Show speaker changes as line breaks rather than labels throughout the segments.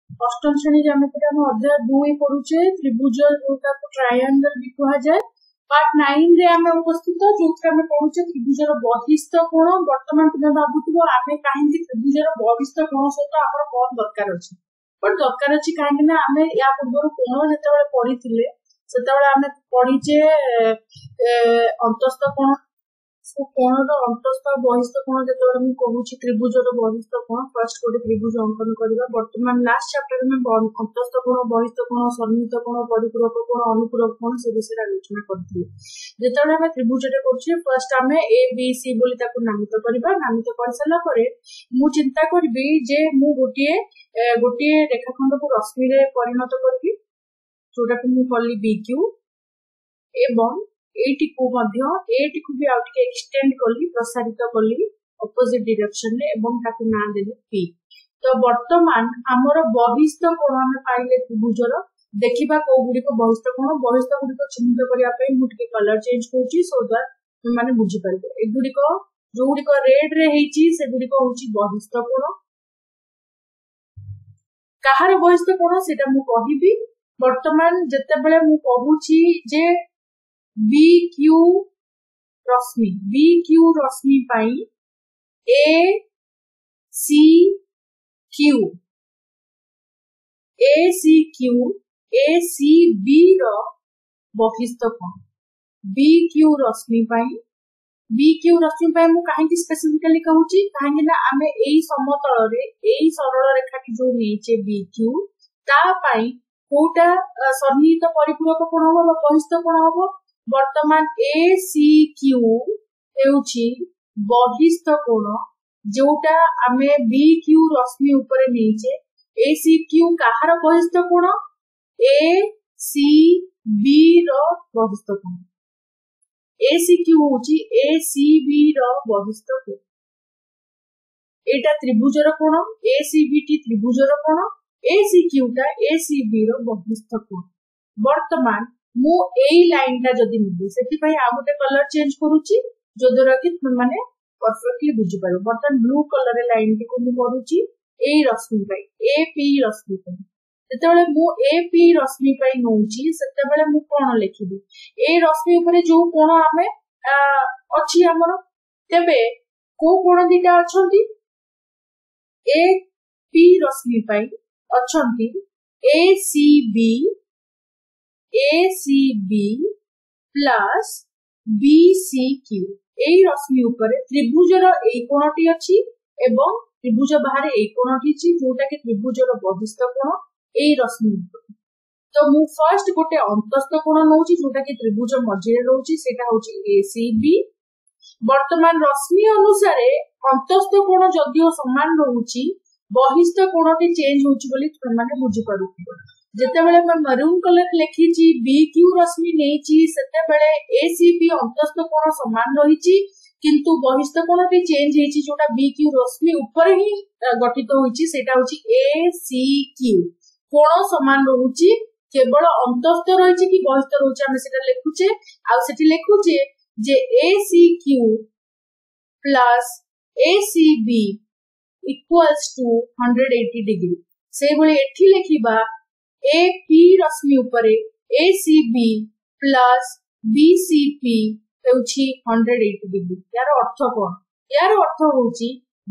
अष्टम श्रेणी ज्यामिति हम अध्याय 2 पढ़ुचे त्रिभुज जोटा ट्रायंगल भी कहा जाए। पार्ट 9 रे आमे उपस्थित जो आमे पढ़ुचे त्रिभुजर बहिस्थ कोण। वर्तमान तुम भाबुथिबो आमे काहेकि त्रिभुजर बहिस्थ कोण सहित हमर कोन दरकार अछि, बट दरकार अछि काहेकि ना आमे या पूर्व कोण जेतेबेले पढिथिले सेतेबेले आमे पढिचे अंतस्थ कोण। कोणर अंतस्थ बहिस्थ कोण जेतेबेले मु कहूची त्रिभुजर बहिस्थ कोण फर्स्ट गोटे त्रिभुज अंकन करबा। वर्तमान लास्ट चैप्टर में अंतस्थ कोण बहिस्थ कोण सन्निहित कोण परिपूरक कोण अनुपूरक कोण से विषय आलोचना करथिले। जेतेबेले हम त्रिभुजटे करछि फर्स्ट आमे ए बी सी बोली ताको नामित करबा। नामित कर साला परे मु चिंता करबी जे मु गोटे रेखाखंड को रश्मि रे परिणत करबी जोटा कि मु कली बी क्यू एवं एटी को मध्य एटी को भी आउट के एक्सटेंड करली प्रसारित करली ऑपोजिट डायरेक्शन रे एवं ताको नाम देली पी। तो वर्तमान हमर बहिस्थ कोण हम पाइले त्रिभुजर देखिबा को गुडी को बहिस्थ गुडी को चिन्हित करिया पई मु टिके कलर चेंज करछि सो दैट माने बुझि परबे। ए गुडी को जो गुडी को रेड रे हेछि से गुडी को होछि बहिस्थ कोण। काहार बहिस्थ कोण सेटा मु कहिबी। वर्तमान जेतेबेले मु कहूछि जे बी क्यू रश्मि पाई A C Q A C B रो बहिस्थ कोण। बी क्यू रश्मि पाई मु काहेकि स्पेसिफिकली कहूची काहेकि ना आमे एई समतल रे एई सरल रेखाटी जो नेचे बी क्यू ता पाई कोटा सन्निहित परिपूरक कोण हो बहिस्थ कोण हो। वर्तमान ए सी क्यू हेउची बहिस्थ कोण जोटा आमे बी क्यू रश्मि ऊपर नेचे। ए सी क्यू काहार बहिस्थ कोण ए सी बी रो बहिस्थ कोण। ए सी क्यू होची ए सी बी रो बहिस्थ कोण। एटा त्रिभुजर कोण ए सी बी टी त्रिभुजर कोण ए सी क्यू टा ए सी बी रो बहिस्थ कोण। वर्तमान मु एई लाइन टा जदी मिली सेति पई आ गोटे कलर चेंज करूची जो द्वारा कि माने परफेक्टली बुझि पारो। बर्तन ब्लू कलर रे लाइन टी को मु करूची एई रश्मि पई ए पी रश्मि पई। जेतेबेले मु ए पी रश्मि पई नउची सेतेबेले मु कोन लिखिबी ए रश्मि ऊपर जो कोन आमे अछि हमर तेबे को कोन दिटा अछंती ए पी रश्मि पई अछंती ACB प्लस BCQ एई रश्मि ऊपर त्रिभुजर एई कोणटी अछि एवं त्रिभुज बाहर एई कोणटी अछि जोटा कि त्रिभुजर बहिस्थ कोण एई रश्मि ऊपर। तो मु फर्स्ट गोटे अंतस्थ कोण नउची जोटा कि त्रिभुज मझे रहउची सेटा होची ACB। वर्तमान रश्मि अनुसार अंतस्थ कोण जदियो समान रहउची बहिस्थ कोणटी चेंज होची बोली माने बुझि पारुथिबो। जेतेबेले मैं मरून कलर लिखिची बी क्यू रश्मि नेची सेतेबेले एसीबी अंतस्थ कोण समान रहिची किंतु बहिस्थ कोणटी चेंज हेची जोटा बी क्यू रश्मि ऊपर ही गठित होईची सेटा होची एसीक्यू। कोण समान रहउची केवल अंतस्थ रहिची कि बहिस्थ रहउची हम सेटा लिखुचे आ सेठी लिखुचे जे ACQ plus ACB equals to 180 degree. से भली एठी लिखिबा ए पी रश्मि ऊपरे ACB प्लस BCP हेउची 180 डिग्री। यार अर्थ कोन यार अर्थ होची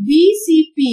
BCP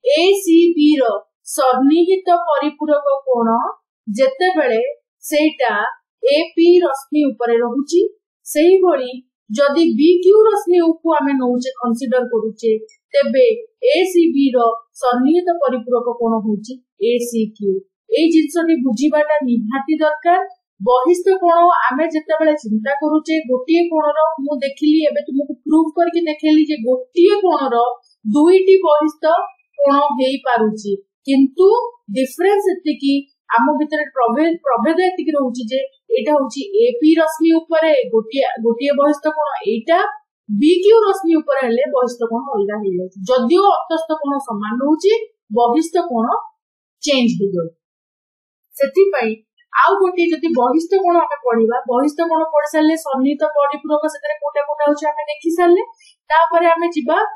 ACB रो सन्निहित परिपूरक कोण जेतेबेले सेटा AP रश्मि ऊपरे रहउची सेही भली जदी BQ रश्मि ऊपर आमे नउचे कंसीडर करूचे तेबे ACB रो सन्निहित परिपूरक कोण होची ACQ। ए जिंसटी बुझीबाटा निहाती दरकार। बहिस्थ कोण आमे जेतेबेले चिंता करूचे गोटिए कोणर मु देखिली एबे तुमको प्रूव करके देखेली जे गोटिए कोणर दुईटी बहिस्थ कोण हेई पारुची किंतु डिफरेंस एति की आम भितर प्रभेद एति की रहउची जे एटा होची एपी रश्मि ऊपर गोटिए बहिस्थ कोण एटा बीक्यू रश्मि ऊपर हेले बहिस्थ कोण अलगा हे जाय जदियो अंतस्थ कोण समान रहउची बहिस्थ कोण चेंज हो जाय। सेति पई आउ गोटे जति बहिस्थ कोण आमे पढिबा बहिस्थ कोण पढि साले सन्निहित परिपूरक सेतरे कोटा होची आमे देखि साले तापरे आमे जिबा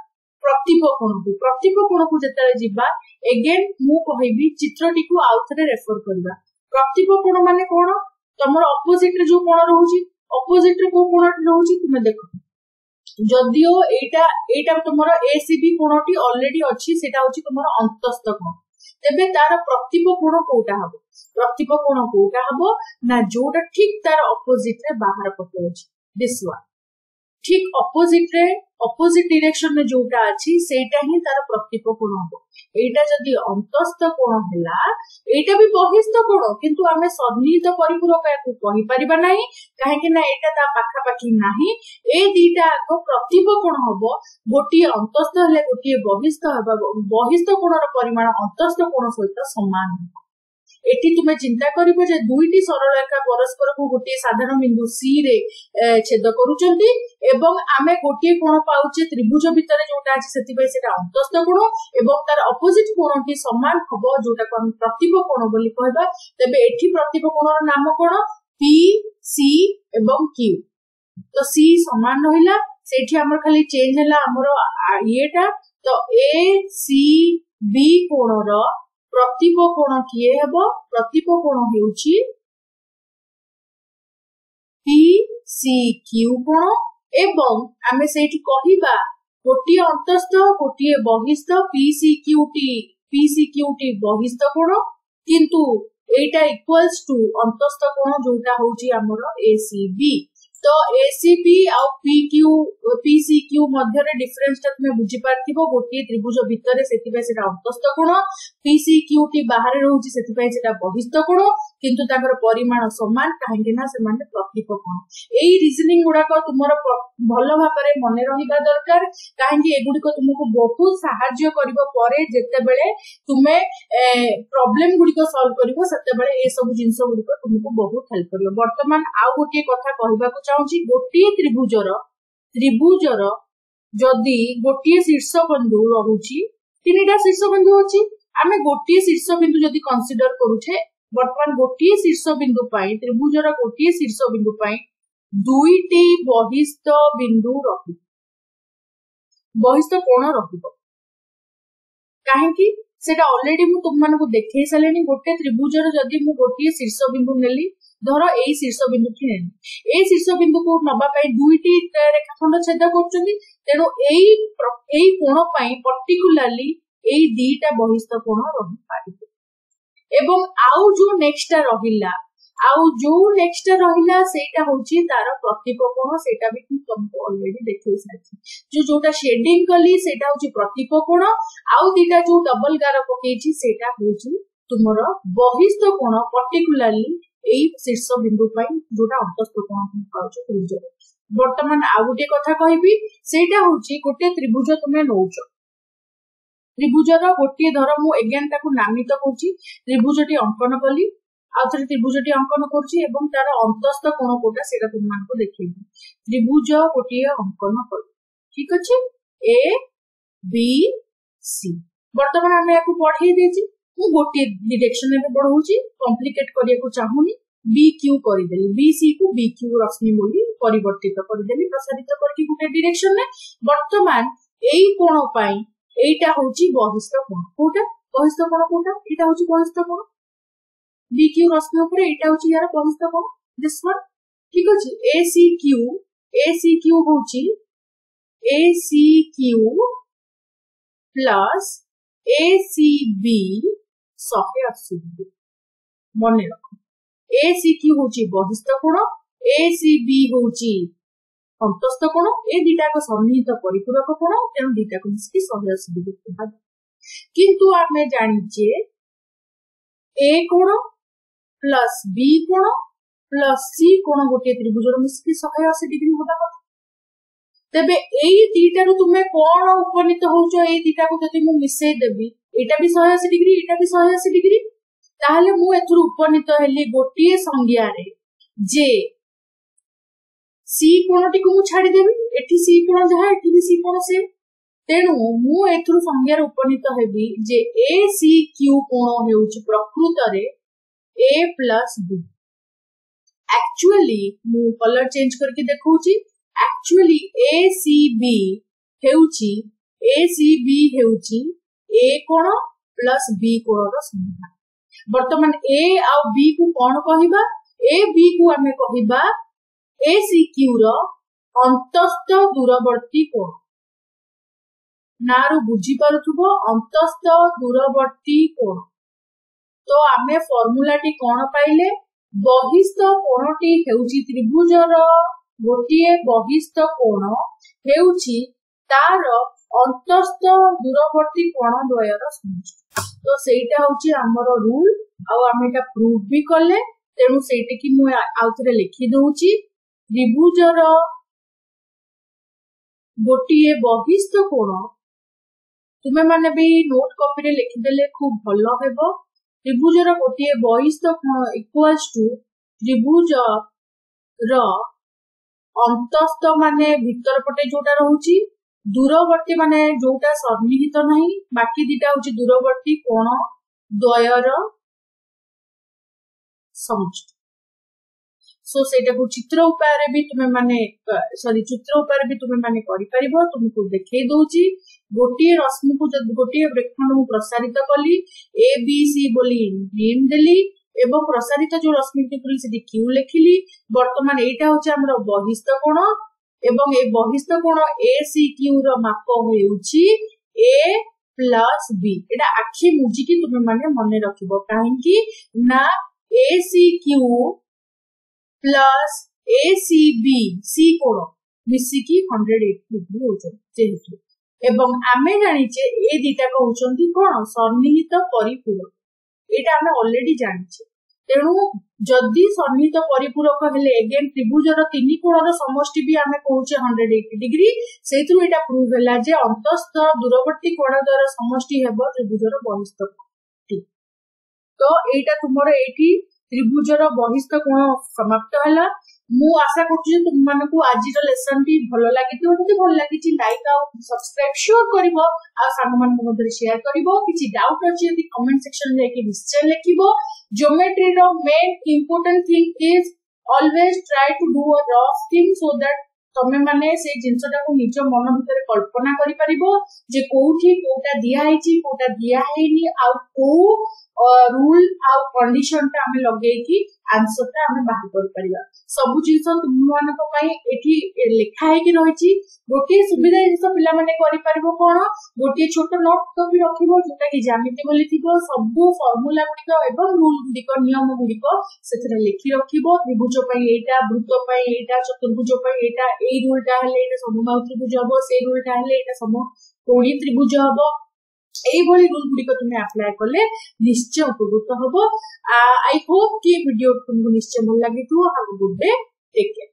प्रतिप कोण को जेतले जिबा अगेन मु कहबी चित्रटी को आउ थरे रेफर करबा। प्रतिप कोण माने कोण तमर ऑपोजिट रे जो कोण रहउची ऑपोजिट रे को कोण रहउची तुमे देखो जदियो एटा तुमर एसीबी कोणटी ऑलरेडी अछि सेटा होची तुमर अंतस्थ कोण तेबे तार प्रतिप कोण कोटा हबो प्रतिप कोण कोटा हबो ना जोटा ठीक तार ऑपोजिट रे बाहर पटे अछि दिस वन ठीक ऑपोजिट डायरेक्शन में जोटा अछि सेटा ही तार प्रतिप कोण हबो। एटा जदी अंतस्थ कोण हैला एटा भी बहिस्थ कोण किंतु आमे सन्निहित परिपूरक याकू कहि परिबा नाही काहे कि ना एटा ता पाखा पाखी नाही ए दीटा को प्रतिप कोण हबो गोटी अंतस्थ हले गोटी बहिस्थ हबा बहिस्थ कोणर परिमाण अंतस्थ कोण सहित समान हबो। एठी तुमे चिंता करिबो जे दुईटी सरल रेखा परस्पर को गोटी साधारण बिंदु सी रे छेद करूचंती एवं आमे गोटी कोण पाउचे त्रिभुज भितरे जोटा अछि सेति पय सेटा अंतस्थ कोण एवं तार ऑपोजिट कोणटी समान हबो जोटा को हम प्रतिप कोण बोली कहबा। तबे एठी प्रतिप कोणर नाम कोण पी सी एवं क्यू तो सी समान रहिला सेठी हमर खाली चेंज हला हमर येटा तो ए सी बी कोणर प्रतिप कोण किए हेबो प्रतिप कोण हेउची पी सी क्यू कोण एवं आमे सेठी कहिबा गोटी अंतस्थ गोटी बहिस्थ पी सी क्यू टी बहिस्थ कोण किंतु एटा इक्वल्स टू अंतस्थ कोण जोटा होची हमर एसीबी तो एसीबी आ पीसीक्यू मध्य डिफरेंस टा तुम बुझी पार्थिबो गोटे त्रिभुज भितर सेति पय सेटा अंतस्थ कोण पीसीक्यू टी बाहर रहउची सेति पय सेटा बहिस्थ कोण किंतु ताकर परिमाण समान काहेकि ना से माने प्रतिप कोण। एई रीजनिंग गुडा को तुमर भलो भाबरे मने रहिबा दरकार काहेकि एगुडी को तुमको बहुत सहाय्य करिवो परे जेते बेले तुमे प्रॉब्लम गुडी को सॉल्व करिवो सेते बेले ए सब जिंस गुडी को तुमको बहुत हेल्प करिवो। वर्तमान आ गोटे कथा कहबा को चाहूची गोटे त्रिभुजर जदी गोटे शीर्षबिंदु रहुची तीनटा शीर्षबिंदु अछि आमे गोटे शीर्षबिंदु जदी कंसीडर करूछे वर्तमान गोटे शीर्षबिंदु पई त्रिभुजर गोटे शीर्षबिंदु पई दुईटी बहिस्थ बिंदु रहिबो बहिस्थ कोण रहिबो काहेकि सेटा ऑलरेडी मु तुम मानको देखै सलेनी गोटे त्रिभुजर जदी मु गोटे शीर्षबिंदु नेली धर ए शीर्षबिंदु की नेली ए शीर्षबिंदु को नबा पई दुईटी रेखाखंड छेद करचंदी तेनो एई कोण पई पर्टिकुलरली एई दीटा बहिस्थ कोण रहि पारिबो एवं आउ जो नेक्स्ट रहिला सेटा होची तार प्रतिप कोण सेटा भी तुमको ऑलरेडी देखै साथी जोटा शेडिंग कली सेटा होची प्रतिप कोण आउ दीटा जो डबल गार पकेची सेटा होची तुमर बहिस्थ कोण पर्टिकुलरली एई शीर्ष बिंदु पई जोटा अंतस्थ कोण तुम पाउछ त्रिभुज। वर्तमान आ गोटे कथा कहबी सेटा होची गोटे त्रिभुज तुमे नौछ त्रिभुजर गोटे धर मु एगेन ताकू नामित करछि त्रिभुजटी अंकन कली आउथरे त्रिभुजटी अंकन करछि एवं तार अंतस्थ कोण कोटा सेटा तुम मानको देखैबी त्रिभुज गोटे अंकन कली ठीक अछि ए बी सी। वर्तमान हम याकू पढै देछि मु गोटे डायरेक्शन में बढ़ौछि कॉम्प्लिकेट करिया को चाहुनी बी क्यू करि देली बी सी को बी क्यू रश्मि बोली परिवर्तित करि देली प्रसारित करके गोटे डायरेक्शन में। वर्तमान एई कोण पई एटा होची बहिस्थ कोण कोटा बहिस्थ कोण कोटा एटा होची बहिस्थ कोण बी क्यू रश्मि ऊपर एटा होची यार बहिस्थ कोण दिस वन ठीक अछि ए सी क्यू होची A C Q plus A C B 180 degree मने रखो ए सी क्यू होची बहिस्थ कोण ए सी बी होची अंतस्थ कोण ए दीटा को सन्निहित परिपूरक कोण तेणु दीटा को मिसकी 180 डिग्री कहबा किंतु आमे जानिचे ए कोण प्लस बी कोण प्लस सी कोण गोटे त्रिभुजर मिसकी 180 डिग्री होता कथा। तबे एई दीटा रो तुमे कोण उपनीत होउचो एई दीटा को जति मु मिसै देबी एटा भी 180 डिग्री एटा भी 180 डिग्री ताहले मु एथुर उपनीत हेली गोटे संज्ञा रे जे सी कोणटी को मु छाडी देबी एठी सी कोण जहा एठी भी सी कोण से तेणु मु एथुर संज्ञा रे उपनीत हेबी जे ए सी क्यू कोण हेउची प्रकृत रे ए प्लस बी। एक्चुअली मु कलर चेंज करके देखौची एक्चुअली ए सी बी हेउची ACB हेउची A कोण प्लस B कोणर समुदाय। वर्तमान A आ B को कोन कहिबा A B को हमें कहिबा ACQ रो अंतस्थ दूरवर्ती कोण। नारू बुझी पारुथुबो अंतस्थ दूरवर्ती कोण। तो आमे फॉर्मूला टी कोन पाइले बहिस्थ कोणटी हेउची त्रिभुजर गोटिए बहिस्थ कोण हेउची तार अंतस्थ दूरवर्ती कोण द्वयर समष्टि। तो सेटा होची हमर रूल आ आमेटा प्रूफ भी कले तेनु सेटे की मु आउथरे लिखि दउची त्रिभुजर गोटिए बहिस्थ कोण तुमे माने भी नोट कॉपी रे लिखि देले खूब भलो हेबो। त्रिभुजर गोटिए बहिस्थ कोण इक्वल्स टू त्रिभुज र अंतस्थ माने भीतर पटे जोटा रहउची दूरवर्ती माने जोटा सन्निहित नहीं बाकी दिटा होची दूरवर्ती कोण द्वयर समष्टि। सो सेटा को चित्र उपाय रे भी तुमे माने चित्र उपाय रे भी तुमे माने करि परिबो। तुमको देखै दउची गोटिए रश्मि को जब गोटिए वृत्तखंड को प्रसारित कली A B C बोली नेम देली एवं प्रसारित जो रश्मि टिपुल से Q लिखिली। वर्तमान एटा होची हमर बहिस्थ कोण एवं ए बहिस्थ कोण ACQ रो माप हेउची A प्लस B। एटा आखि मुजी की तुमे माने मने रखिबो काहे कि ना ACQ प्लस ACB C कोण मिसी की 180 डिग्री होचो जेहेतु एवं आमे जानिचे ए दिटा को होचंती कोण सन्निहित परिपूरक। एटा आमे ऑलरेडी जानिचे तेनु जदि सन्निहित परिपूरक हेले अगेन त्रिभुजर तीन कोणर समष्टि भी आमे कहूचे 180 डिग्री। सेतु एटा प्रूव हैला जे अंतस्थ दूरवर्ती कोण द्वारा समष्टि हेबो त्रिभुजर बहिस्थ कोण। तो एटा तुमरो एठी त्रिभुजर बहिस्थ कोण समाप्त हैला। मु आशा करछु जे तुम मानकु आजिर लेसन टी भलो लागितो जदि भलो लागिछि लाइक आ सब्सक्राइब श्योर करिवो आ संग मान मधे शेयर करिवो। किछि डाउट अछि यदि कमेंट सेक्शन रे कि निश्चय लिखिवो। ज्योमेट्री रो main important thing is always try to do a rough thing so that तमे माने से जिंसटा को निज मन भीतर कल्पना करि परिबो जे कोठी कोटा दिया आइछि कोटा दिया हेनी आ को रूल आ कंडीशन ता हमें लगेई कि आंसर ता हमें बाहर कर परिबा। सब जिंस तुम मानक पई एठी लिखा है कि रहिछि गोटे सुविधा जिंस पिला माने करि परिबो कोन गोटे छोट नोट कॉपी रखिबो जोटा कि ज्यामिति बोली थिबो सब फार्मूला गुडी एवं रूल गुडी नियम गुडी सेथरे लिखि रखिबो। त्रिभुज पई एटा वृत्त पई एटा चतुर्भुज पई एटा ए रूलटा हेले एटा समबाहु त्रिभुज हबो से रूलटा हेले एटा समकोणी त्रिभुज हबो। एई भली रूल गुडी को तुमे अप्लाई करले निश्चय उपकृत हबो। आई होप कि वीडियो तुमको निश्चय भल लागिथो। Have a good day, take care.